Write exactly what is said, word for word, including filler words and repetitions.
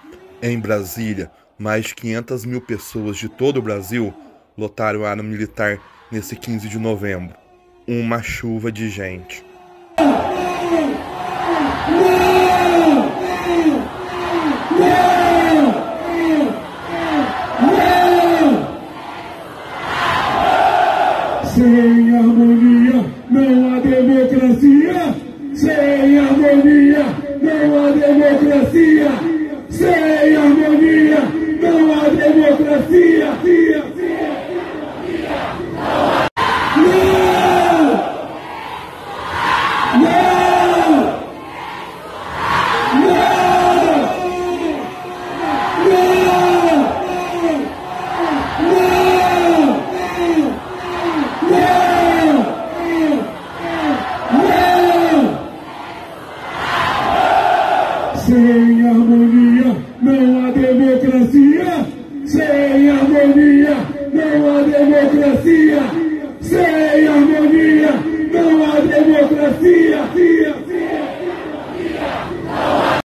Em Brasília, mais de quinhentas mil pessoas de todo o Brasil lotaram a área militar nesse quinze de novembro. Uma chuva de gente. Sem harmonia não há democracia. Sem harmonia não há democracia. Sem harmonia não há democracia. Sem harmonia não há democracia. Sem harmonia não há democracia. Sem harmonia